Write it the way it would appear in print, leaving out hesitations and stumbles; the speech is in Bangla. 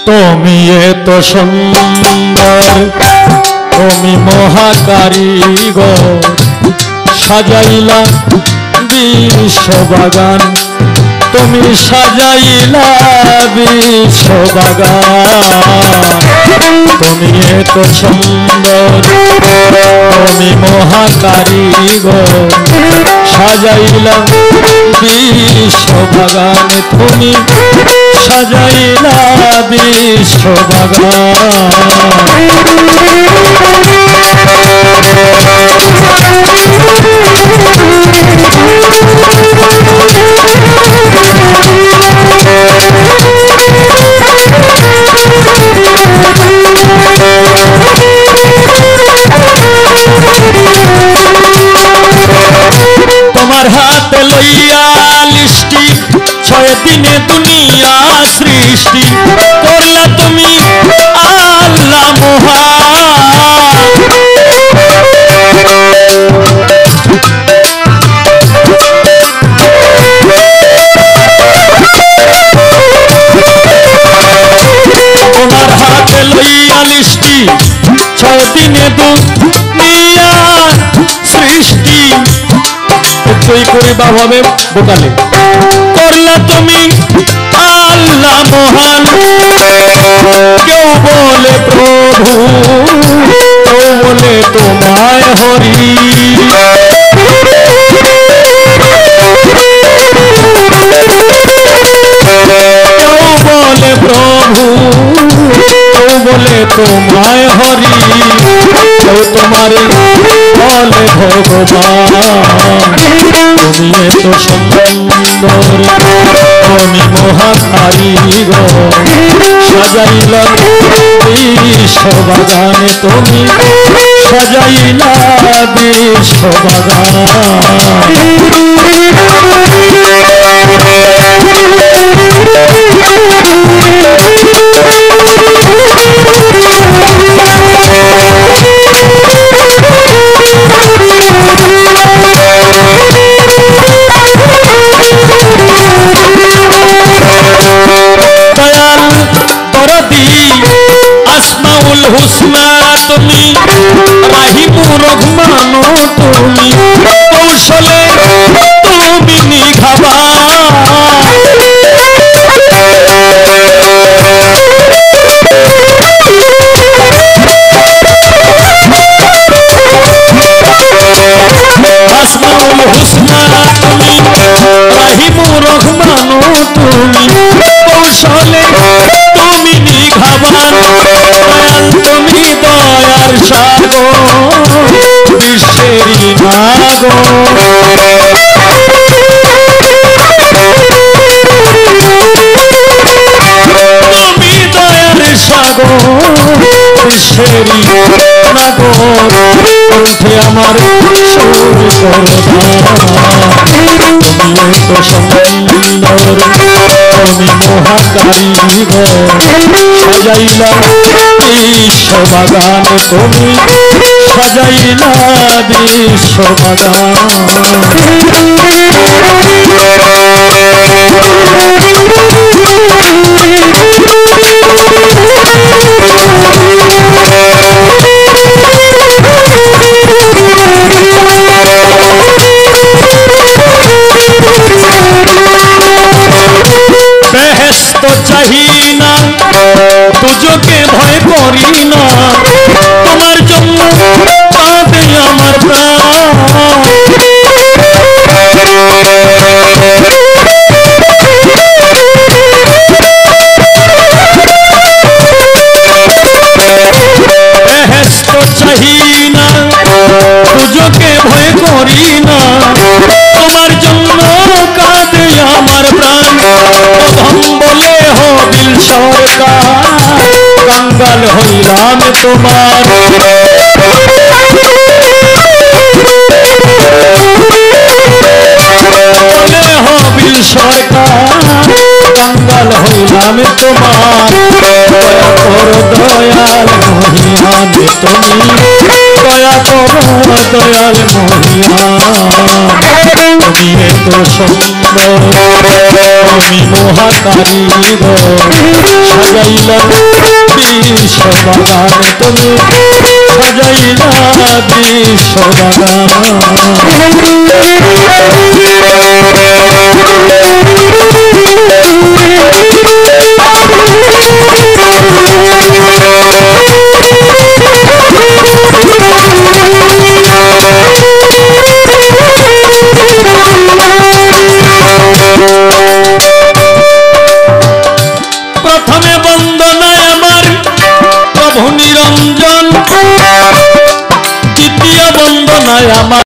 তুমি এত সুন্দর, তুমি মহাকারিগর, সাজাইলা বিশ্ববাগান, তুমি সাজাইলা বিশ্ববাগান। তুমি এত সুন্দর, তুমি মহাকারিগর, সাজাইলা বিশ্ববাগান, তুমি সাজাইলা বিশ্ববাগান। তোমার হাতে লইয়া লিষ্টি, 6 দিনে দুনিয়া সৃষ্টি করলা তুমি আল্লাহ মহান। তোমার হাতে লইয়া লিষ্টি, 6 দিনে দুনিয়া সৃষ্টি তুই করিবা ভাবে বোকালে করলা তুমি আল্লাহ মহান। কেউ বলে প্রভু, কেউ বলে তোমায় হরি, কেউ বলে প্রভু, কেউ বলে তোমায় হরি, কেউ তোমারে বলে ভগবান। তুমি এত সুন্দর, তুমি মহাকারিগর, সাজাইলা বিশ্ববাগান, তুমি সাজাইলা বিশ্ববাগান। আসমাউল হুসনা তুমি, রাহিমু রহমানু তুমি, কৌশলে তুমি নিঘাবান। আসমাউল হুসনা তুমি, রাহিমু রহমানু তুমি, কৌশলে তুমি নিঘাবান। তুমি দয়ার সাগর, বিশ্বেরই নাগর। তুমি দয়ার সাগর, বিশ্বেরই নাগর, কণ্ঠে আমার সুর করবা। তুমি এত সুন্দর, তুমি মহাকারিগর, সাজাইলা বিশ্ববাগান, তুমি সাজাইলা বিশ্ববাগান। বেহেশত চাহি না, দুজকে ভয় করি না, তোমার জন্য কাঁদে আমার প্রাণ। বেহেশত চাহি না, দুজকে ভয় করি না, তোমার জন্য কাঁদে আমার প্রাণ। প্রথম বলে হবিল সরকার, কাঙ্গাল হইলাম তোমার। বলে হবিল সরকার, কাঙ্গাল হইলাম তোমার। দয়া কর দয়াল মহিয়ান তুমি, দয়া করো দয়াল মহিয়া তুমি এত সুন্দর তুমি মহাকারিগর সাজাইলা বিশ্ববাগান তুমি সাজাইলা বিশ্ববাগান প্রথমে বন্দনায় আমার প্রভু নিরঞ্জন, দ্বিতীয় বন্দনায় আমার